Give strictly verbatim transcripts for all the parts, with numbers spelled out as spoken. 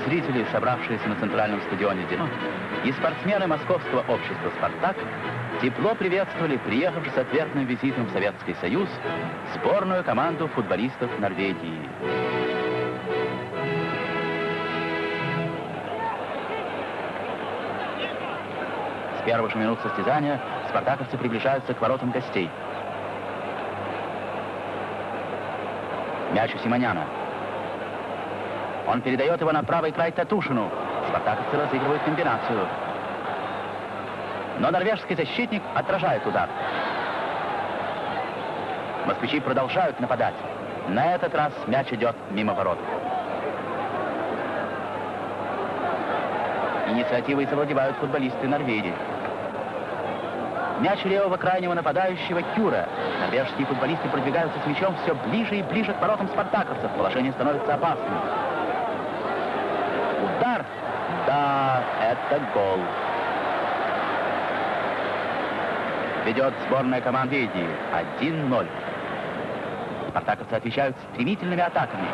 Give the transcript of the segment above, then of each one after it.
зрители, собравшиеся на центральном стадионе «Динамо», и спортсмены московского общества «Спартак» тепло приветствовали приехавших с ответным визитом в Советский Союз сборную команду футболистов Норвегии. С первых же минут состязания спартаковцы приближаются к воротам гостей. Мяч у Симоняна. Он передает его на правый край Татушину. Спартаковцы разыгрывают комбинацию. Но норвежский защитник отражает удар. Москвичи продолжают нападать. На этот раз мяч идет мимо ворот. Инициативой завладевают футболисты Норвегии. Мяч левого крайнего нападающего Кюра. Норвежские футболисты продвигаются с мячом все ближе и ближе к воротам спартаковцев. Положение становится опасным. Удар. Да, это гол. Ведет сборная команда Норвегии один ноль. Спартаковцы отвечают стремительными атаками.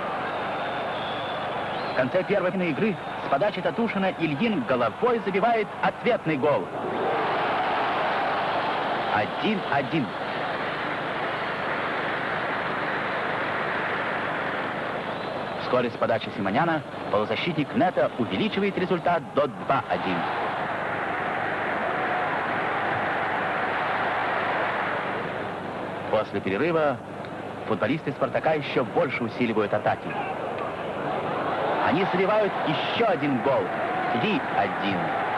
В конце первой игры с подачи Татушина Ильин головой забивает ответный гол. один один. Вскоре с подачи Симоняна полузащитник Нета увеличивает результат до два один. После перерыва футболисты «Спартака» еще больше усиливают атаки. Они забивают еще один гол. три один.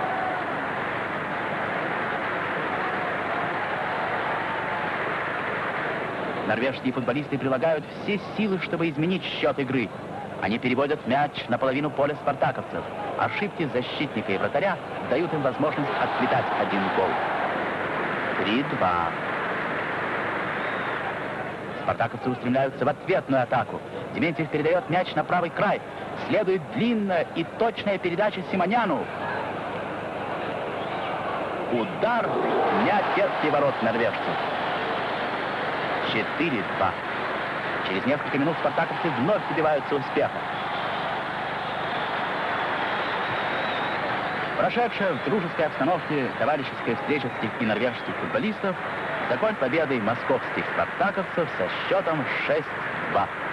Норвежские футболисты прилагают все силы, чтобы изменить счет игры. Они переводят мяч на половину поля спартаковцев. Ошибки защитника и вратаря дают им возможность отсветать один гол. три два. Спартаковцы устремляются в ответную атаку. Дементьев передает мяч на правый край. Следует длинная и точная передача Симоняну. Удар не от сетки ворот норвежцев. четыре два. Через несколько минут спартаковцы вновь добиваются успеха. Прошедшая в дружеской обстановке товарищеская встреча и норвежских футболистов закончилась победой московских спартаковцев со счетом шесть два.